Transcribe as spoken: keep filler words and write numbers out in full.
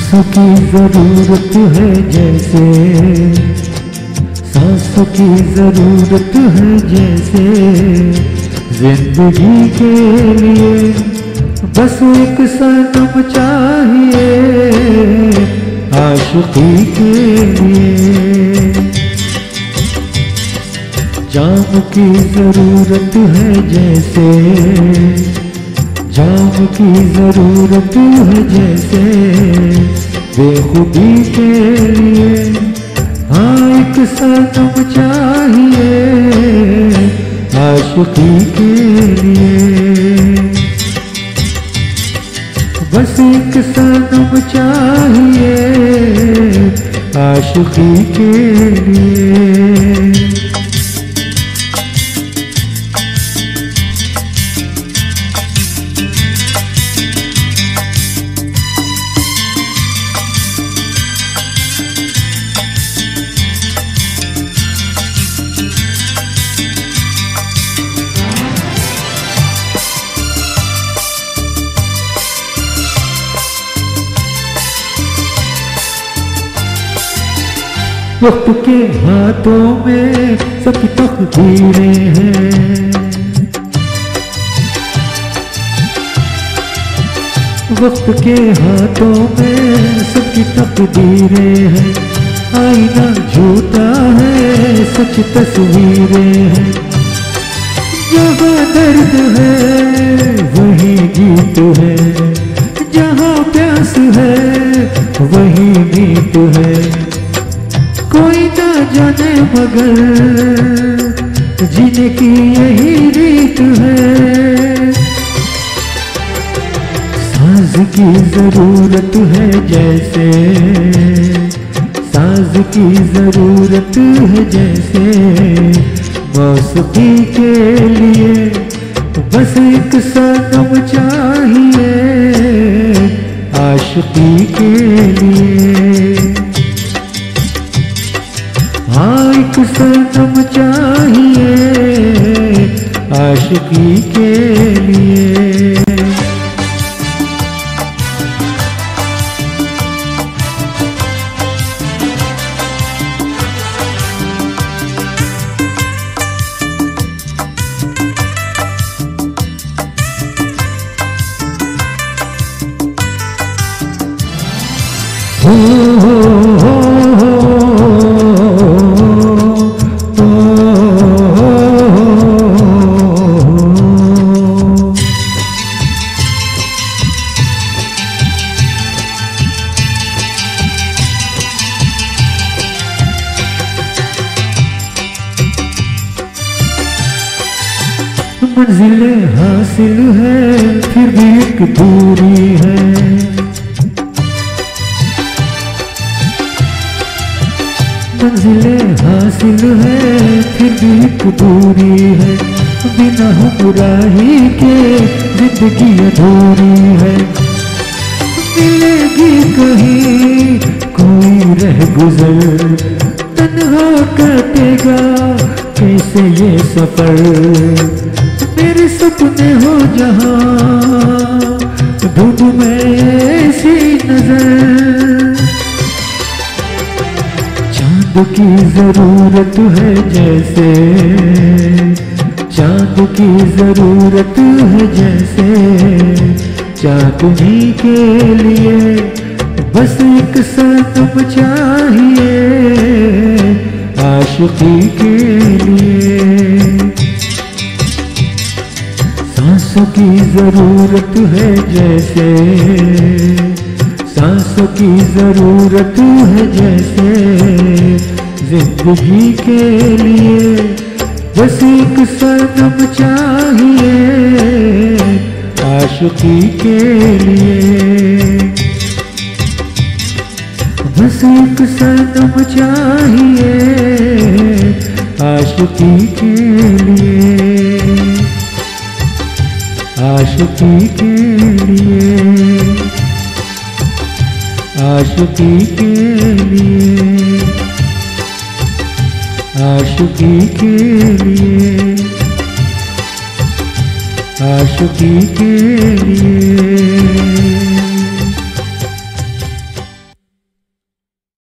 सांसों की जरूरत है जैसे, सांसों की जरूरत है जैसे, जिंदगी के लिए बस एक सनम चाहिए, आशिकी के लिए। जाम की जरूरत है जैसे, जाम की जरूरत है जैसे, बेखुदी के लिए हाँ एक सनम चाहिए, आशिकी के लिए। बस एक सनम चाहिए, आशिकी के लिए। वक्त के हाथों में सबकी तकदीरें हैं, वक्त के हाथों में सबकी तकदीरें हैं। आईना झूठा है, सच तस्वीरें हैं। जहाँ दर्द है वही गीत है, जहाँ प्यास है वही नीत है। कोई ना जाने मगर जीने की यही रीत है। साज की जरूरत है जैसे, साज की जरूरत है जैसे, मौसीकी के लिए बस एक सनम चाहिए, आशिकी के लिए। हाँ एक सनम चाहिए, आशिकी के लिए। हो हो हो मंजिलें हासिल है फिर भी एक दूरी है, मंजिलें हासिल है फिर भी एक दूरी है। बिना हमराही के जिंदगी अधूरी है। मिलेगी कहीं कोई रह गुजर, तन्हा कटेगा कैसे ये सफर। मेरे सपने हो जहाँ धूप में ऐसी नजर। चांद की जरूरत है जैसे, चांद की जरूरत है जैसे, चांदनी के लिए बस एक सनम चाहिए, आशिकी के लिए। सांसों की जरूरत है जैसे, सांसों की जरूरत है जैसे, जिंदगी के लिए बस एक सनम चाहिए, आशिकी के लिए। बस एक सनम चाहिए, आशिकी के लिए, आशिकी के लिए, आशिकी के लिए, आशिकी के लिए, आशिकी के लिए।